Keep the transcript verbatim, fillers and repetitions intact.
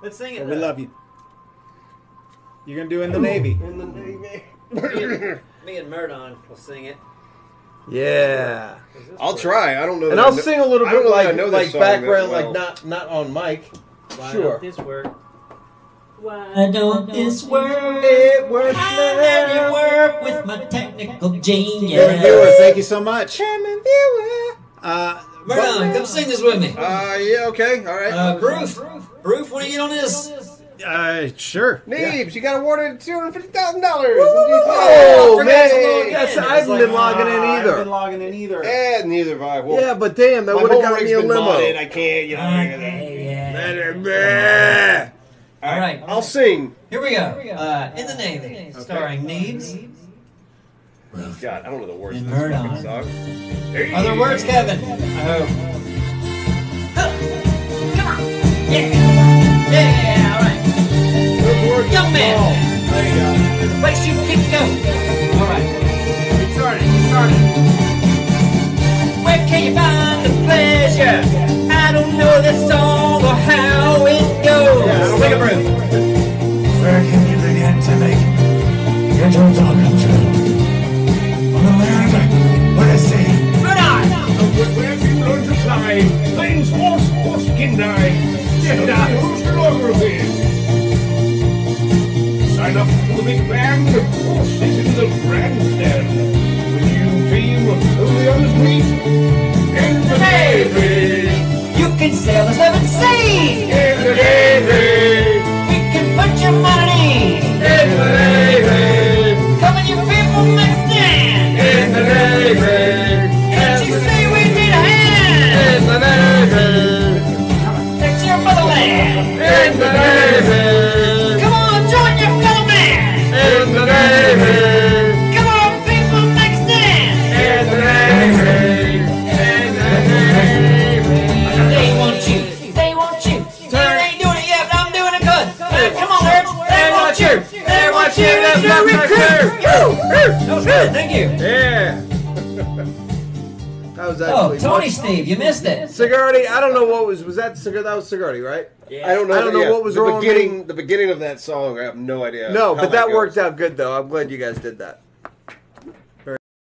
Let's sing it. But we love you. You're gonna do in the Navy. In the Navy. Me and, me and Mirdon will sing it. Yeah. I'll try. I don't know. And that I'll I know, sing a little I don't bit know that I like know this like song background, that well. like not not on mic. Why Sure. don't this work? Why don't this work? It works How did it work with my technical genius? Kevin Viewer, thank you so much. Kevin Viewer. Uh, Mirdon, come sing this with me. Uh, yeah, okay, all right. Uh, Broof, Broof, want to get on this? uh, sure. Neebs, you got awarded two hundred fifty thousand dollars. Oh, I man. forgot to log in. Yes, I I was haven't like, been logging in I haven't been either. logging in either. And neither have I. Well, Yeah, but damn, that my would have home got rig's me a been limo. modded. I can't, you know. Okay, yeah. All right, I'll sing. here we go. Uh, in the Navy, starring Neebs. God, I don't know the words And of this Mirdon. fucking song. Are there words, Kevin? I hope. Huh. Come on. Yeah. Yeah, all right. Those words Young are man. small. There you go. There's a place you can go. All right. Get started. Get started. Where can you find the pleasure? I don't know the song or how it goes. Yeah, Sing it, Broof. Where can you begin to make your dreams all come true? On the land where the sea, Mirdon. where people learn to fly, planes force, force can die. Gender, oceanography. Sign up for the big band, horses in the grandstand. When you dream of only on the street, in the Navy. You can sail the seven seas. In the Navy. We can put your money. In the Navy. Come on, you people, make a stand. In the Navy. Can't you see we need a hand? In the Navy. Protect your motherland. In the Navy. Come on, join your fellow man. In the Navy. Come on, people, make a stand. In the Navy. In the Navy. They want you. They want you. You ain't doing it yet, but I'm doing it good. Uh, come on, nerds. They want you. They want you to recruit. That was good. Thank you. Yeah. That was Oh, actually Tony much- Steve, you missed it. Sigardi, I don't know what was was that Sigardi? That was Sigardi, right? I don't know. I don't know yeah, what was the wrong with beginning. The beginning of that song, I have no idea. No, how but that goes. worked out good though. I'm glad you guys did that.